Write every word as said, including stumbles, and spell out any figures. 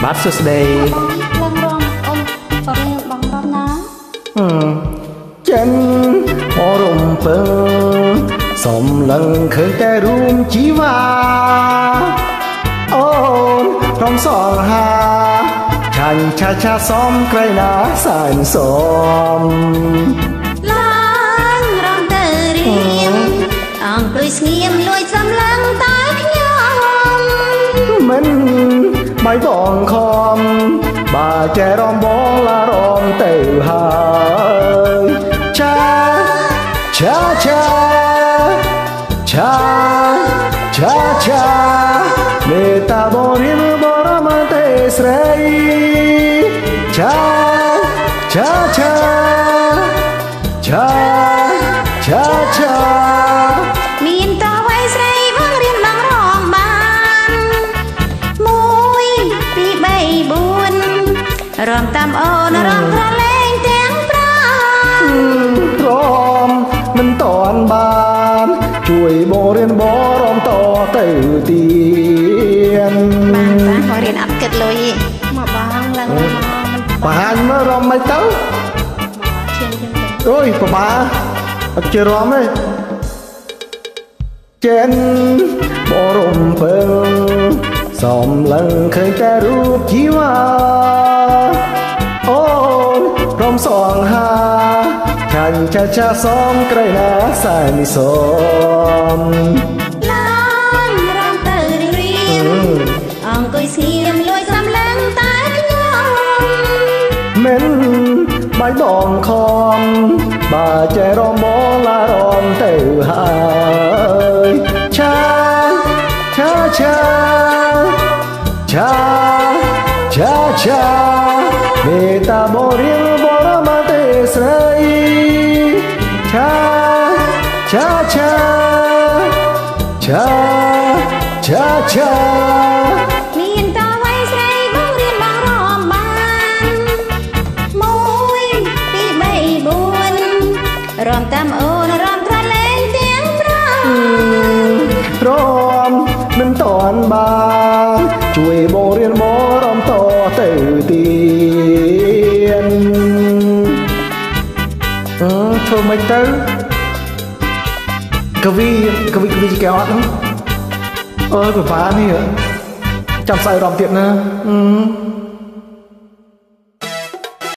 បាត់សួស្ដីឡើងរំអ៊ំបរិយបងរំណាចិនអរំពើសំឡឹងឃើញតែរួមជីវ៉ាអូនក្រុមសងហាឆាញ់ឆាឆាសំក្រៃណាសែនសំឡើងរំទៅរៀងអង្គុយស្ងៀមលួយសំឡឹងតែខ្ញុំមិនបាយបងខំបើចែរំបងឡារំទៅហើយឆាឆាឆាឆាឆាឆាមេតាបរិមបរមទេស្រីឆាឆាឆាឆាឆាឆាមានតវៃស្រីបងរៀនបងរងបានមួយពីរបីបួនរំតាមអូនរំក្រលែងទាំងប្រាំរំមិនតន់បានជួយបងរៀនបរំតទៅទៀតបានតាបងរៀនអត់គិតលុយមកបងឡើងមកបង្ហាញមើលរំមិនទៅឈានជាងទៅអូយប្រមាអត់ជិះរំទេចិនបរំពើសំឡឹងឃើញតែរូបជីវ៉ាអូនរំសងហាឆាញ់ឆាឆាសំក្រៃណាសែនសំឡើងរំទៅរៀងអង្គុយស្ងៀមលួយសំឡឹងតែខ្ញុំមិនបាយបងខំបើចែរំបងឡារំទៅហើយឆាឆាឆាឆាឆាឆាមេតាបរិយបរមទេស្រីឆាឆាឆាឆាឆាឆាមានតវៃស្រីបងរៀនបងរំបានមួយពីរបីបួនរំតាមអូនរំក្រលែងទាំងប្រាំរំមិនតន់បានជួយបងរៀនបងរំតទៅទៀតអឺធ្វើមិនទៅកវីកវីកវីកែអត់ហ្នឹងអើយប្រហែលនេះចាំស្អីរំទៀតណាអឺ